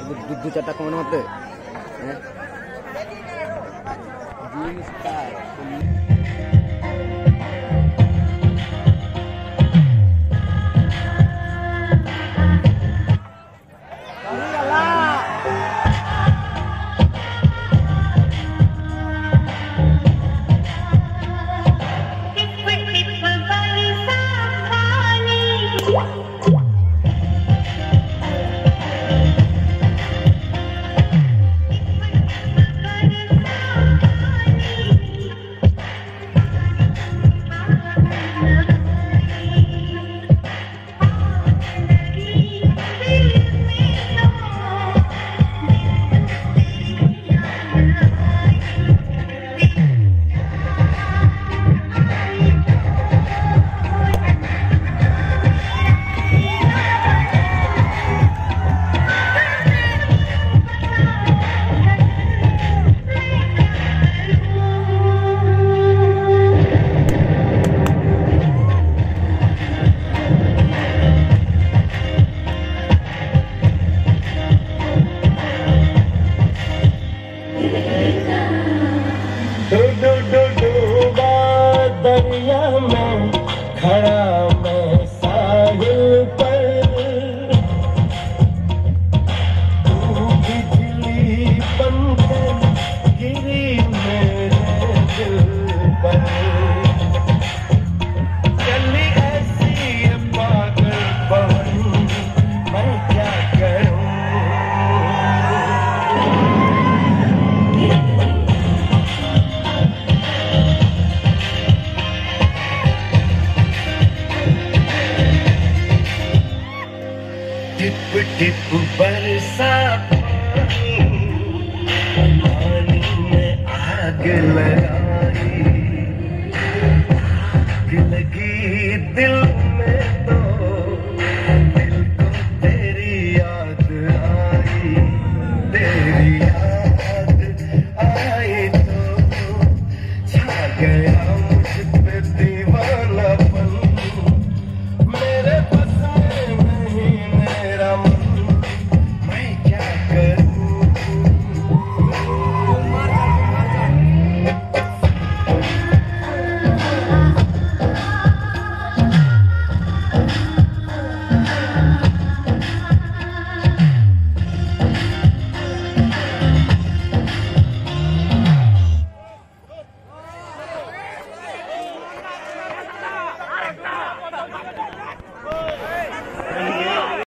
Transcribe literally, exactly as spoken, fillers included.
दो चारटा कौन होते दरिया में खड़ा मैं साहिल पर, तू बिजली बनकर गिरी मेरे दिल पर। चली ऐसी ये पागल बहन, मैं क्या करूं। टिप टिप बरसा पानी में आग लगाई, आग लगी दिल में।